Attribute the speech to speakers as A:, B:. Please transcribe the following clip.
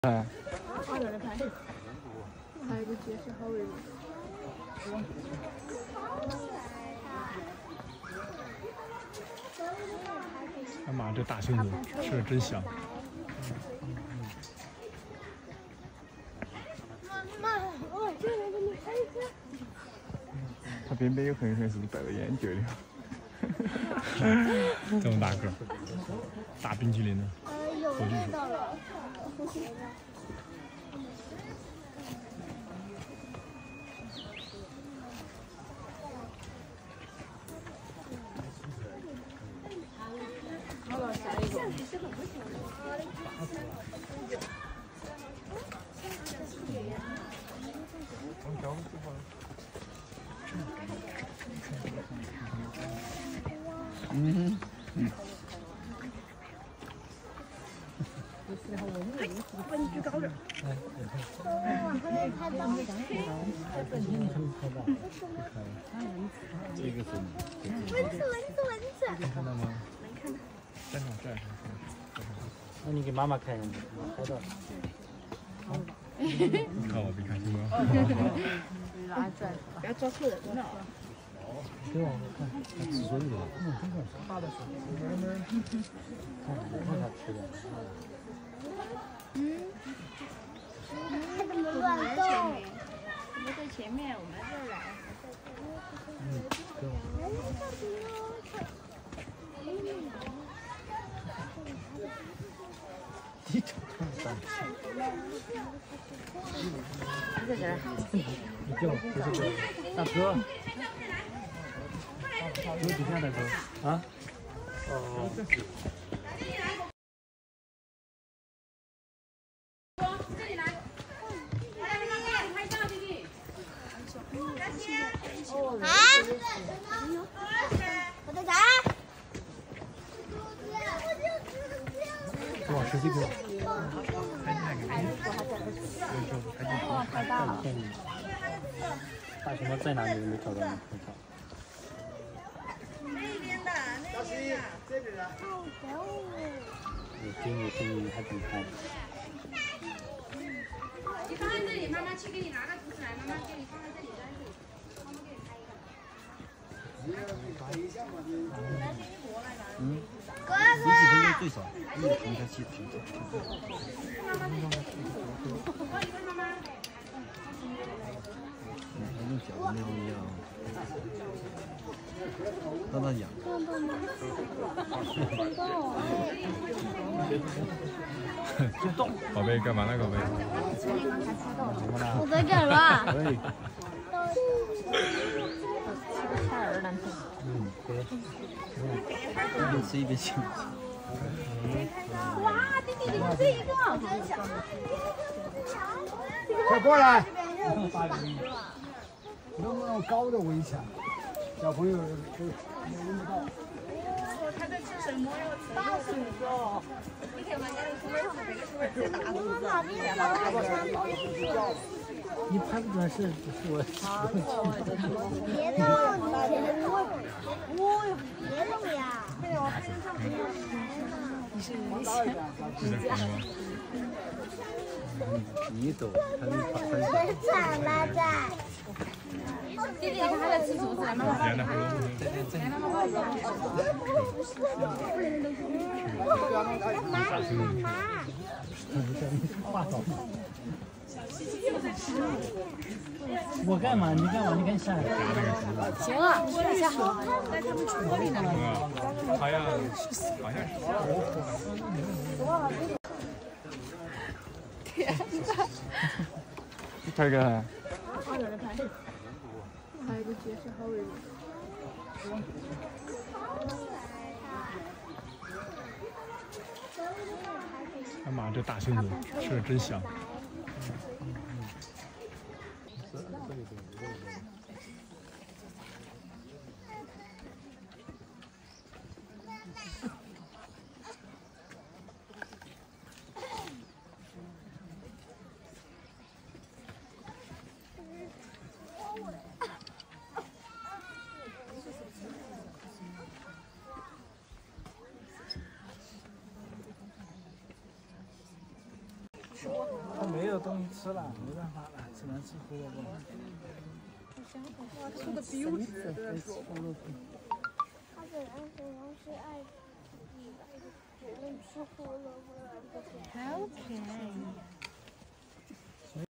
A: 哎，
B: 我在那拍，还有个街是好人。
A: 哎妈，这大杏子吃的真香。
B: 妈，我这边给你拍一下。
A: 他边边有可能是戴了眼镜的。这么大个，大冰淇淋呢？
B: 有味道了。好了，下一个。
A: 嗯。
B: 分居高点。
A: 这个是
B: 蚊子。
A: 能看到吗？
B: 能看到。
A: 在哪？这儿。
C: 那你给妈妈看一下，拍到。
A: 你看我没看清吗？
B: 不要抓错人了。
C: 别往后看，他吃孙子了。大的时候，看他吃的。
B: 他怎么乱动？我们在前面，我们这儿来。
C: 低头看上去。
B: 在这儿。
C: 你叫不是大哥。有几天大哥？啊？哦。
D: 这里来，来拍照，弟弟。
B: 啊？我在哪？
C: 给我手机给我。
B: 拍到了。
C: 大熊猫在哪里没找到呢？有声音还挺开的。
D: 你放在这里，妈妈去给你拿个竹子来，妈妈给你放在这里，在这里，妈妈给你拍一个。
B: 哥
E: 10几分钟最少，一个平台7分钟。用脚的那种一样，让它痒。
A: 就动。宝贝，干嘛呢，宝贝？
B: 我在干嘛？
E: 一边吃一边亲。
B: 哇，弟弟，你们这一个。
F: 快过来！能不能高的围墙？小朋友都闻不到。
B: 他在吃什么哟？大薯子。你看人家的书上这个书是大薯子。
C: 你拍不准是我。
B: 别动，哦哟，别动呀！你是你想
E: 你抖，他就跑上
B: 真惨了在。
D: 弟弟，你看他在吃竹子，来妈妈帮你拍。来妈妈帮你拍。
C: 我干嘛？你干嘛？你看下来。
B: 行了，下好。在他们车里呢。
A: 好像是。
B: 天哪！
A: 拍个。
B: 我在那拍。还有个街是好人。
A: 哎妈，这大杏子吃的真香。
B: 吃过。
F: 他没有东西吃了，没办法了，只能吃胡萝卜。
B: 哇，吃的比我吃的多。
G: 他本来是爱吃胡萝卜的。
B: OK。